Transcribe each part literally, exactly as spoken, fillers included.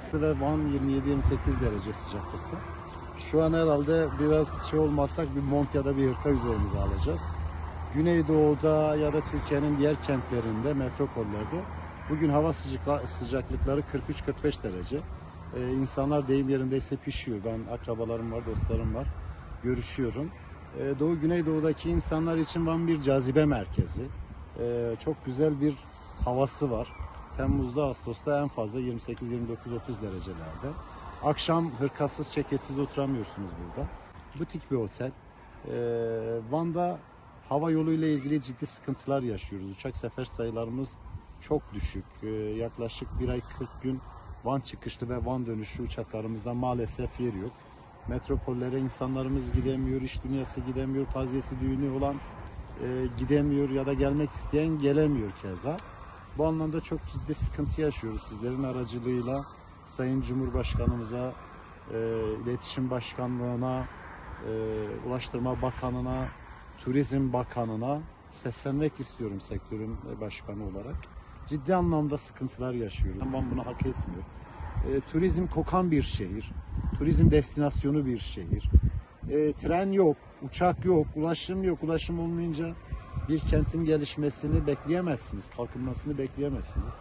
çıkışlı ve Van yirmi yedi yirmi sekiz derece sıcaklıkta. Şu an herhalde biraz şey olmazsak bir mont ya da bir hırka üzerimize alacağız. Güneydoğu'da ya da Türkiye'nin diğer kentlerinde, metropollerde bugün hava sıcaklıkları kırk üç kırk beş derece. Ee, insanlar deyim yerindeyse pişiyor. Ben akrabalarım var, dostlarım var. Görüşüyorum. Ee, Doğu Güneydoğu'daki insanlar için Van bir cazibe merkezi. Ee, çok güzel bir havası var. Temmuz'da, Ağustos'ta en fazla yirmi sekiz yirmi dokuz otuz derecelerde. Akşam hırkasız, ceketsiz oturamıyorsunuz burada. Butik bir otel. Ee, Van'da hava yoluyla ilgili ciddi sıkıntılar yaşıyoruz. Uçak sefer sayılarımız çok düşük. Ee, yaklaşık bir ay kırk gün Van çıkışlı ve Van dönüşü uçaklarımızda maalesef yer yok. Metropollere insanlarımız gidemiyor, iş dünyası gidemiyor, taziyesi düğünü olan e, gidemiyor ya da gelmek isteyen gelemiyor keza. Bu anlamda çok ciddi sıkıntı yaşıyoruz. Sizlerin aracılığıyla Sayın Cumhurbaşkanımıza, e, İletişim Başkanlığına, e, Ulaştırma Bakanına, Turizm Bakanına seslenmek istiyorum sektörün başkanı olarak. Ciddi anlamda sıkıntılar yaşıyoruz. Van bunu hak etmiyor. E, turizm kokan bir şehir. Turizm destinasyonu bir şehir. E, tren yok, uçak yok, ulaşım yok. Ulaşım olmayınca bir kentin gelişmesini bekleyemezsiniz, kalkınmasını bekleyemezsiniz.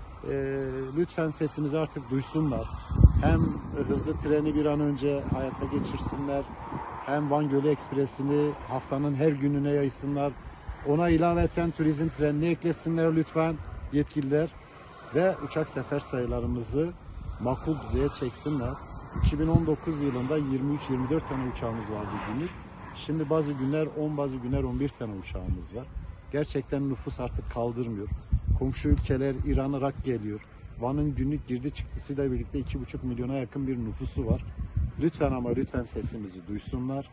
E, lütfen sesimizi artık duysunlar. Hem hızlı treni bir an önce hayata geçirsinler, hem Van Gölü Ekspresi'ni haftanın her gününe yaysınlar. Ona ilaveten turizm trenini eklesinler lütfen yetkililer ve uçak sefer sayılarımızı makul düzeye çeksinler. iki bin on dokuz yılında yirmi üç yirmi dört tane uçağımız vardı günlük. Şimdi bazı günler on, bazı günler on bir tane uçağımız var. Gerçekten nüfus artık kaldırmıyor. Komşu ülkeler İran, Irak geliyor. Van'ın günlük girdi çıktısıyla birlikte iki buçuk milyona yakın bir nüfusu var. Lütfen ama lütfen sesimizi duysunlar.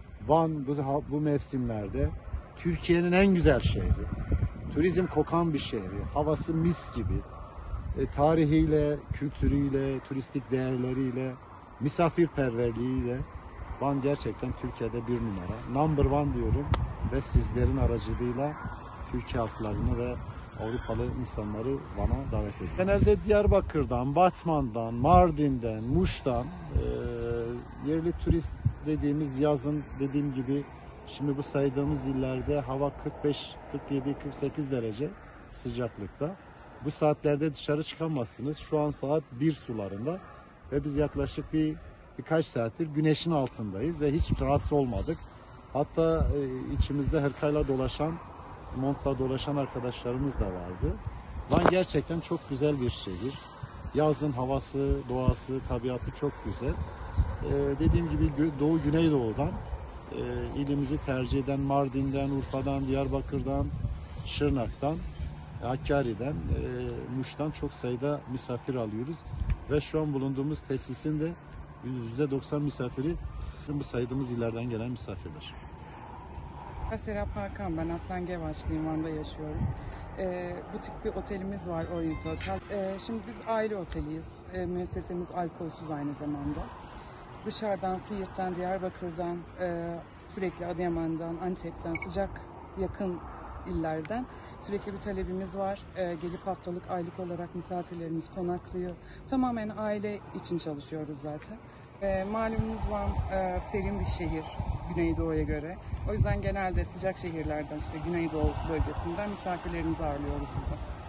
Van bu, bu mevsimlerde Türkiye'nin en güzel şehri. Turizm kokan bir şehri. Havası mis gibi. E, tarihiyle, kültürüyle, turistik değerleriyle, misafirperverliğiyle Van gerçekten Türkiye'de bir numara. Number one diyorum ve sizlerin aracılığıyla Türkiye halklarını ve Avrupalı insanları Van'a davet ediyorum. Genelde Diyarbakır'dan, Batman'dan, Mardin'den, Muş'tan e, yerli turist dediğimiz yazın dediğim gibi şimdi bu saydığımız illerde hava kırk beş kırk yedi kırk sekiz derece sıcaklıkta. Bu saatlerde dışarı çıkamazsınız. Şu an saat bir sularında ve biz yaklaşık bir birkaç saattir güneşin altındayız ve hiç rahatsız olmadık. Hatta e, içimizde hırkayla dolaşan, montla dolaşan arkadaşlarımız da vardı. Van gerçekten çok güzel bir şehir. Yazın havası, doğası, tabiatı çok güzel. E, dediğim gibi Doğu Güneydoğu'dan e, ilimizi tercih eden Mardin'den, Urfa'dan, Diyarbakır'dan, Şırnak'tan, Hakkari'den, e, Muş'tan çok sayıda misafir alıyoruz. Ve şu an bulunduğumuz tesisin de yüzde doksan misafiri bu saydığımız illerden gelen misafirler. Serap Hakan, ben Aslan Gevaçlıyım, Van'da yaşıyorum. E, butik bir otelimiz var, Orient Otel. E, şimdi biz aile oteliyiz. E, müessesemiz alkolsüz aynı zamanda. Dışarıdan, Siirt'ten, Diyarbakır'dan, e, sürekli Adıyaman'dan, Antep'ten, sıcak yakın illerden sürekli bir talebimiz var. E, gelip haftalık, aylık olarak misafirlerimiz konaklıyor. Tamamen aile için çalışıyoruz zaten. E, malumunuz Van e, serin bir şehir Güneydoğu'ya göre. O yüzden genelde sıcak şehirlerden, işte Güneydoğu bölgesinden misafirlerimizi ağırlıyoruz burada.